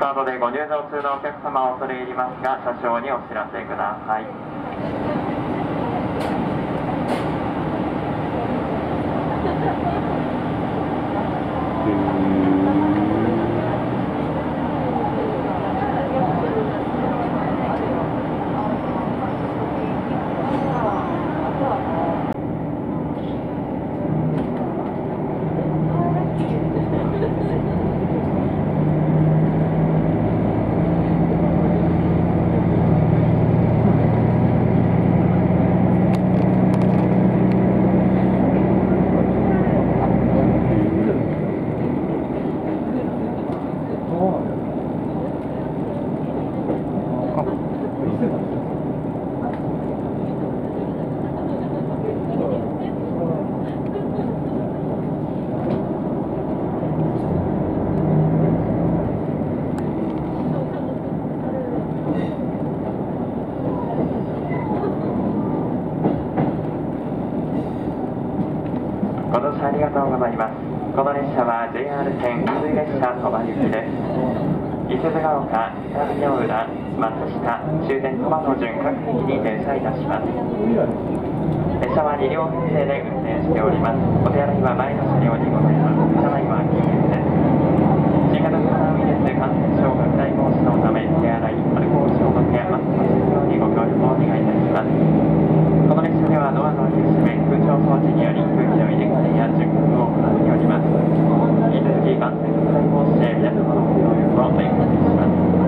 カードでご入場中のお客様を恐れ入りますが、車掌にお知らせください。ご乗車ありがとうございます。この列車は JR 線普通列車鳥羽行きです。伊勢津ヶ丘、北見の浦、松下、終点鳥羽の順各駅に停車いたします。列車は2両編成で運転しております。お手洗いは前の車両にございます。車内は禁煙です。新型コロナウイルス感染症拡大防止のため、手洗い、アルコール消毒やマスクの着用にご協力をお願いいたします。この列車ではドアの開け閉め、空調装置により空気の入れ替えや循環を行っております。引き続き感染拡大防止へ皆様のご協力をお願いいたします。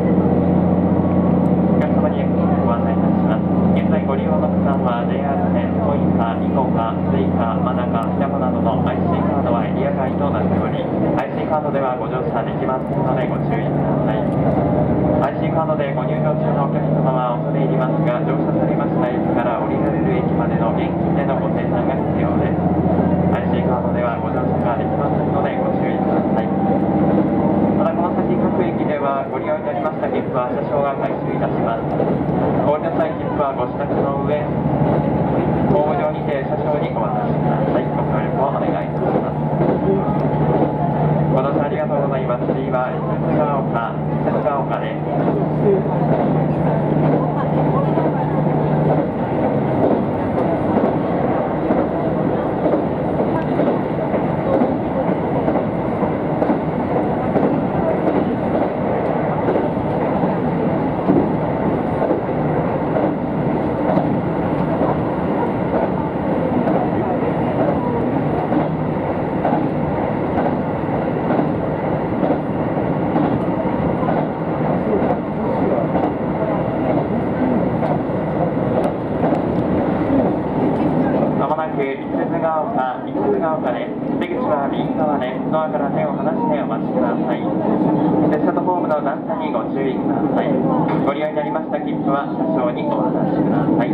お客様にご案内いたします。現在ご利用の区間は JR 線コインカー、イコカ、スイカ、マナカ、シャモなどの IC カードはエリア外となっており、IC カードではご乗車できませんのでご注意ください。IC カードでご入場中のお客様は恐れ入りますが、乗車されました駅から降りられる駅までの現金でのご精算が必要です。IC カードではご乗車ができませんのでご注意ください。またこの先各駅ではご利用になりました切符は車掌が回収いたします。お降りの際切符はご支度の上、ホーム上にて車掌にお渡しください。ご協力をお願いいたします。ご乗車ありがとうございます。次は伊勢津ヶ丘です。伊勢津ヶ丘です。出口は右側です。ドアから手を離してお待ちください。列車とホームの段差にご注意ください。ご利用になりました切符は車掌にお渡しください。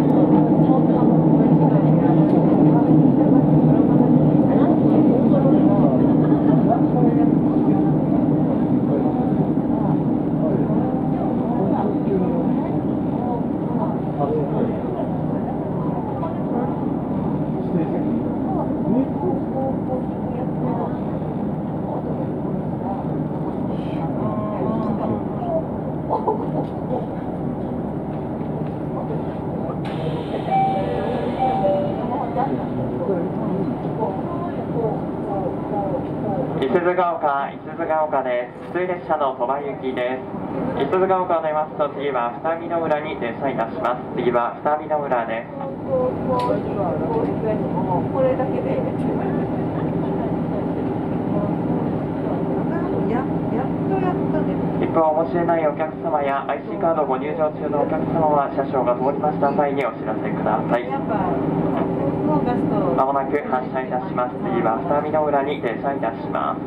伊勢津ヶ丘です。普通列車の鳥羽行きです。伊勢津ヶ丘を出ますと次は二見の浦に停車いたします。次は二見の浦です。これだけで切符をお持ちでないお客様や IC カードご入場中のお客様は車掌が通りました際にお知らせください。まもなく発車いたします。次は二見の浦に停車いたします。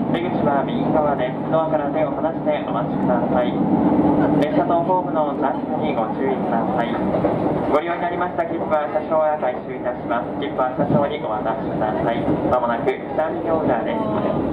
出口は右側です。ドアから手を離してお待ちください。列車とホームの残車にご注意ください。ご利用になりました切符は車掌が回収いたします。切符は車掌にお渡しください。まもなく下見オーダーです。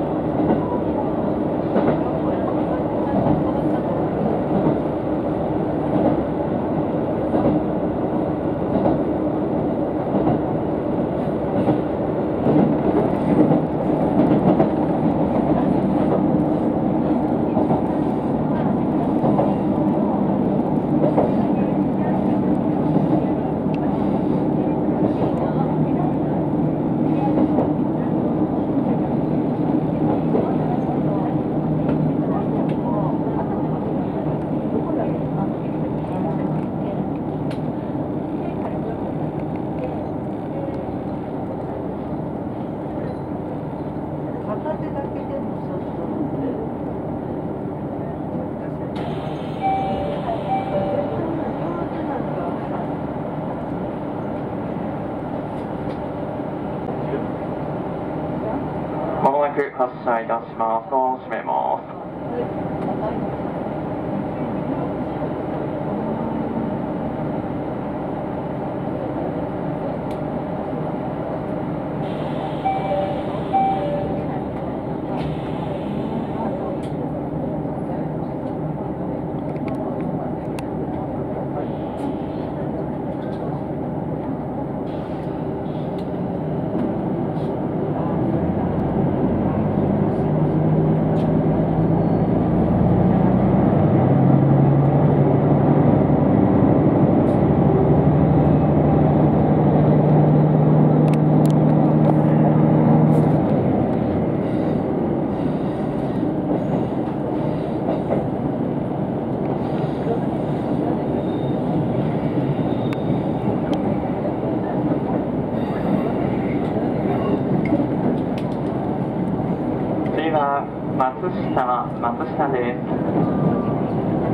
まもなく発車いたします。ドアを閉めます。松下です。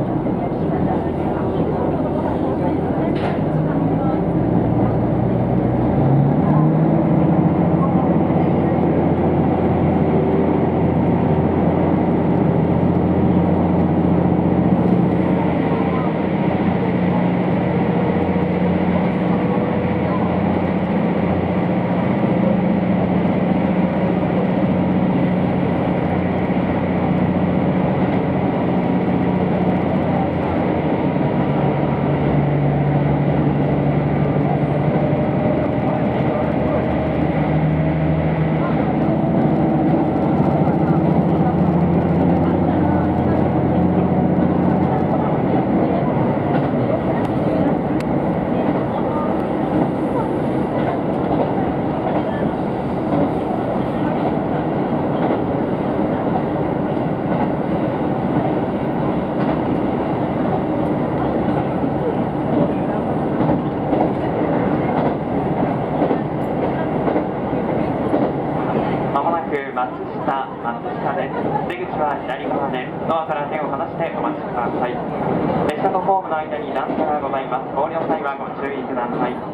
松下です。出口は左側です。ドアから手を離してお待ちください。列車とホームの間に段差がございます。ご利用際はご注意ください。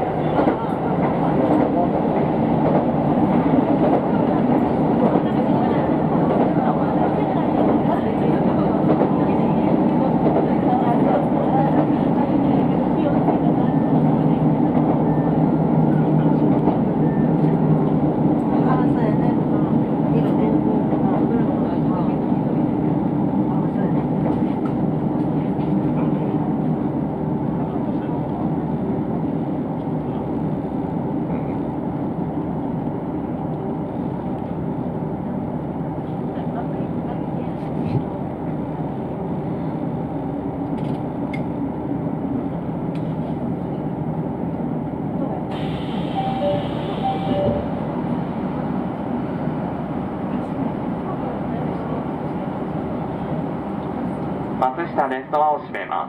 松下です。ドアを閉めます。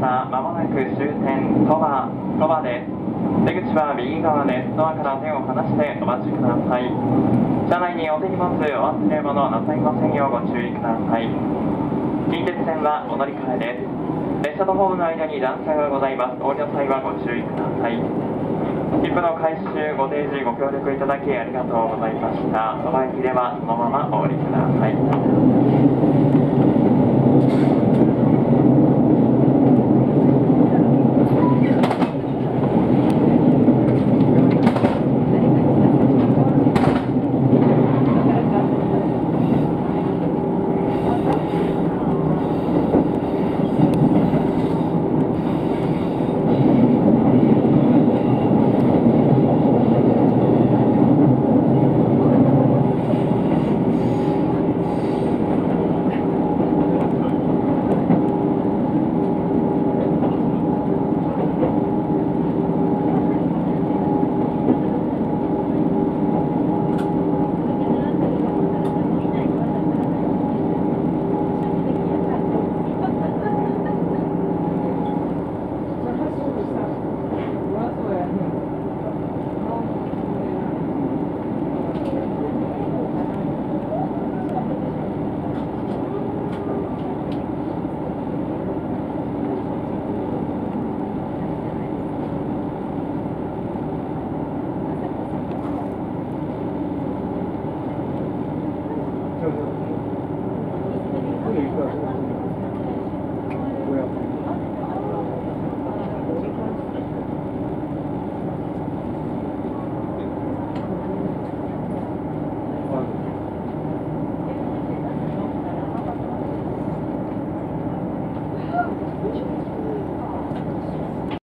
車、まもなく終点鳥羽です。出口は右側です。ドアから手を離してお待ちください。車内にお手荷物、お忘れ物なさいませんようご注意ください。近鉄線はお乗り換えです。列車とホームの間に段差がございます。お降りの際はご注意ください。切符の回収、ご提示、ご協力いただきありがとうございました。鳥羽駅ではそのままお降りください。